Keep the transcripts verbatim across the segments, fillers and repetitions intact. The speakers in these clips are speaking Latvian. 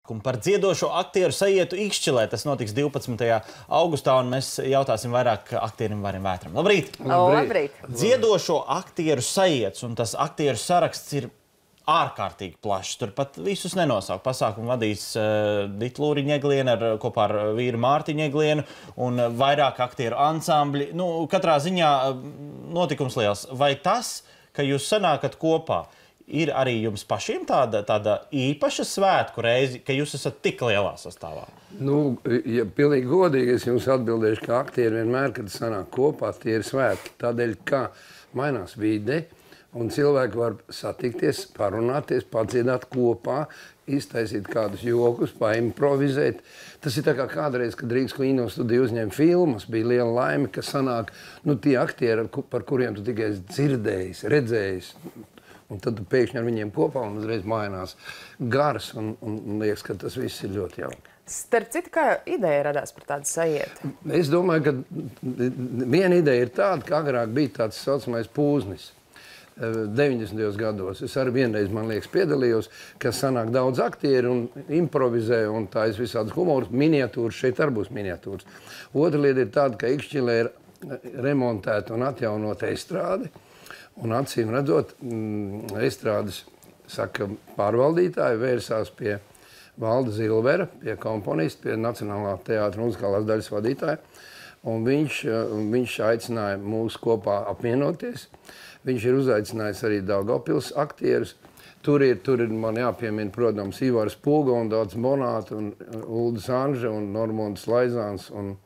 Un par dziedošo aktieru sajietu Ikšķilē. Tas notiks divpadsmitajā augustā, un mēs jautāsim vairāk aktierim Varim Vētram. Labrīt! Labrīt! Dziedošo aktieru sajiets, un tas aktieru saraksts ir ārkārtīgi plašs. Turpat visus nenosauk. Pasākumu vadīs uh, Dita Lūriņa-Egliene ar, kopā ar vīru Mārtiņu Eglienu un uh, vairāk aktieru ansambļi. Nu, katrā ziņā uh, notikums liels. Vai tas, ka jūs sanākat kopā, ir arī jums pašiem tāda, tāda īpaša svētku reize, ka jūs esat tik lielā sastāvā? Nu, ja pilnīgi godīgi es jums atbildēšu, ka aktieri vienmēr, kad sanāk kopā, tie ir svētki. Tādēļ, kā mainās vide, un cilvēki var satikties, parunāties, padziedāt kopā, iztaisīt kādus jokus, paimprovizēt. Tas ir tā kā kādreiz, kad Rīgas kino studija uzņēma filmas, bija liela laime, ka sanāk nu, tie aktieri, par kuriem tu tikai dzirdējis, redzējis. Un tad tu pēkšņi ar viņiem kopā un uzreiz mainās gars un, un, un liekas, ka tas viss ir ļoti jauki. Starp citu, kā ideja radās par tādu sajietu? Es domāju, ka viena ideja ir tāda, ka agrāk bija tāds saucamais pūznis. deviņdesmitajos gados. Es arī vienreiz, man liekas, piedalījos, ka sanāk daudz aktieri un improvizē un tā es visādas humorus, miniatūras, šeit arī būs miniatūras. Otra lieta ir tāda, ka Ikšķilē ir remontēta un atjaunota estrāde. Un acīm redzot, estrādes, saka, pārvaldītāji vērsās pie Valda Zilvera, pie komponista, pie Nacionālā teātra muzikālās daļas vadītāja. Un viņš, viņš aicināja mūs kopā apvienoties. Viņš ir uzaicinājis arī Daugavpils aktierus. Tur ir, tur ir man jāpiemina, protams, Ivars Pūga un Daudz Bonāta un Uldis Anže un Normunds Laizāns. Un,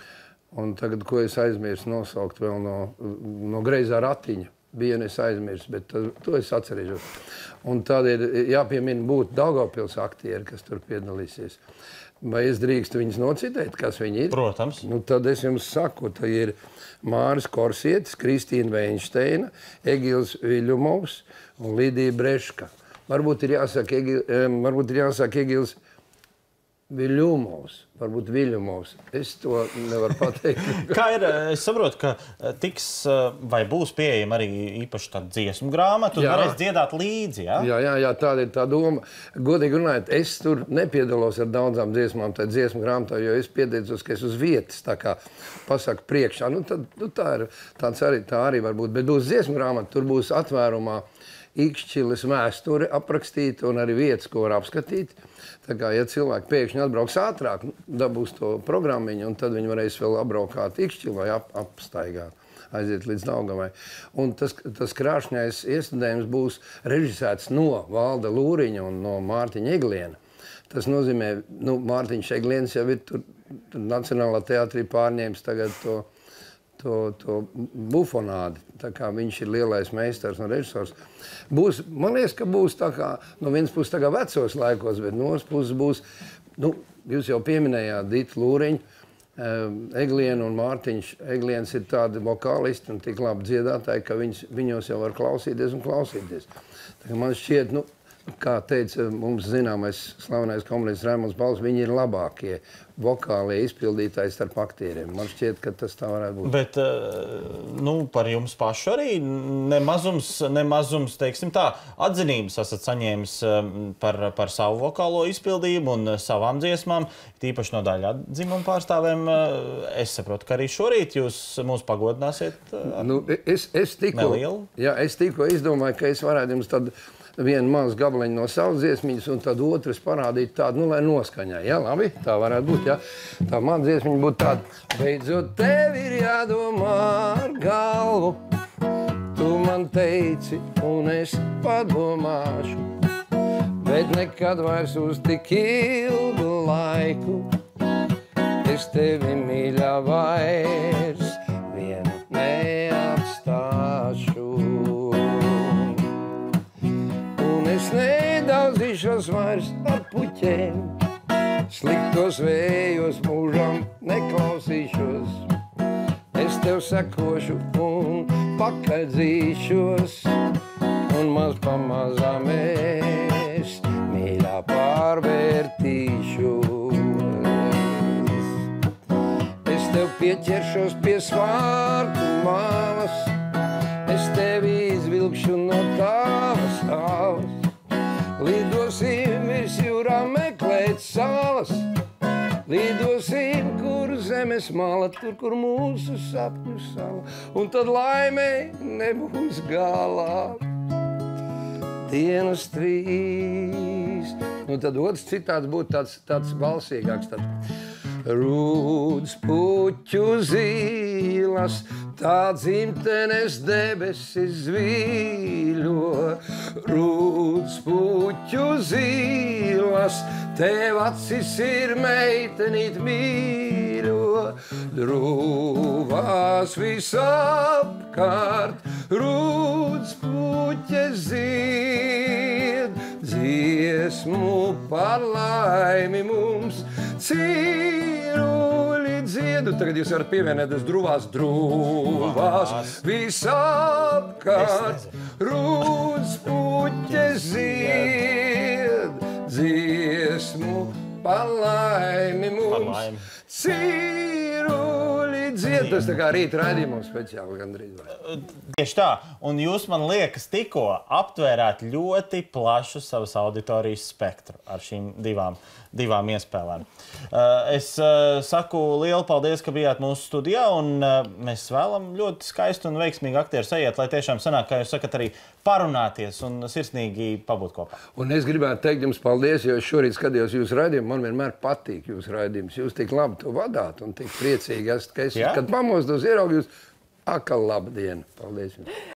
un tagad, ko es aizmirsu nosaukt vēl no, no Greizā Ratiņa. Bija es aizmirsu, bet to, to es atcerēšos. Un tad ir jāpiemina būt Daugavpils aktieri, kas tur piedalīsies. Vai es drīkstu viņus nocitēt, kas viņi ir? Protams. Nu, tad es jums saku, tā ir Māris Korsietis, Kristīna Veinšteina, Egils Viļumovs un Lidija Breška. Varbūt ir jāsaka, Egil, varbūt ir jāsaka Egils Viļumovs, varbūt Viļumovs. Es to nevaru pateikt. Kā ir, es saprotu, ka tiks vai būs pieejama arī īpaši tāda dziesmu grāmata, un varēs dziedāt līdzi, jā? Jā, jā, jā, tāda ir tā doma. Godīgi runājot, es tur nepiedalos ar daudzām dziesmām, tā dziesmu grāmatā, jo es pieteicos, ka es uz vietas, tā kā pasaku priekšā. Nu, tad, nu, tā ir, tāds arī, tā arī var būt, bet būs dziesmu grāmata, tur būs atvērumā Ikšķiles vēsture aprakstīta un arī vietas, ko var apskatīt. Tā kā, ja cilvēki pēkšņi atbrauks ātrāk, dabūs to programmiņu, un tad viņi varēs vēl apbraukāt Ikšķili vai ap, apstaigāt, aiziet līdz Daugavai. Un tas, tas krāšņais iestudējums būs režisēts no Valda Lūriņa un no Mārtiņa Egliena. Tas nozīmē, nu, Mārtiņš Egliens jau ir tur, tur Nacionālā teātrī pārņēmis tagad to, to, to bufonādi. Tā kā viņš ir lielais meistars un režisors. Būs, man liekas, ka būs tā kā, no vienas puses tā kā vecos laikos, bet no otras puses būs, nu, jūs jau pieminējāt Dita Lūriņu, Eglienu un Mārtiņš. Egliens ir tādi vokālisti un tik labi dziedātāji, ka viņus, viņos jau var klausīties un klausīties. Tā kā man šķiet, nu, kā teica mums zināmais slavenais komponists Raimonds Balss, viņi ir labākie vokālie izpildītāji starp aktieriem. Man šķiet, ka tas tā varētu būt. Bet, nu, par jums pašu arī nemazums, nemazums, teiksim tā, atzinības esat saņēmis par, par savu vokālo izpildījumu un savām dziesmām, tīpaši no daļa dzimuma pārstāvēm. Es saprotu, ka arī šorīt jūs mūs pagodināsiet ar nu, es, es tikko, nelielu. Jā, es tikko izdomāju, ka es varētu jums tad vienu mazu gabaliņu no savas dziesmiņas un tad otras parādīt tādu, nu, lai noskaņā. Jā, labi? Tā varētu būt, jā. Tā man dziesmiņa būtu tāda. Beidzot tev ir jādomā ar galvu, tu man teici un es padomāšu, bet nekad vairs uz tik ilgu laiku es tevi mīļā vairs vienu neatstāšu. Es nedaudzīšos vairs ar puķēm, sliktos vējos mūžam neklausīšos. Es tev sekošu un pakaļdzīšos, un maz pamazām es mīļā pārvērtīšu. Es tev pieķeršos pie svārku māmas, es tevi izvilkšu no tavas tavas. Lidosim virs jūrām meklēt lidosim, kur zemes mala, tur, kur mūsu sapņu sala, un tad laimei nebūs galā. Dienas trīs. Nu, tad otrs citāds būtu tāds, tāds balsīgāks. Tad. Rūds puķu zīlas, tā dzimtenes debesis zvīļo. Rūds puķu zīlas, tev acis ir meitenīt mīļo. Drūvās visapkārt, rūds puķe zied, dziesmu par laimi mums cīruļi dziedu. Tagad jūs varat pievienēties drūvās, drūvās visapkārt, rūds puķe zied, dziesmu par laimi mums cīruļi dziedu. Tas tā kā rīta raidījumos speciāli gandrīz. Tieši tā, un jūs, man liekas, tikko aptvērāt ļoti plašu savas auditorijas spektru ar šīm divām, divām iespēlēm. Es saku lielu paldies, ka bijāt mūsu studijā, un mēs vēlam ļoti skaistu un veiksmīgu aktieru sajiet, lai tiešām sanāk, kā jūs sakat, arī parunāties un sirsnīgi pabūt kopā. Un es gribētu teikt jums paldies, jo es šorīt skatījos jūsu raidījumu, man vienmēr patīk jūsu raidījums. Jūs tik labi to vadāt un tik priecīgi esat, ka es, kad pamostos ieraugu jūs, akal laba diena. Paldies jums.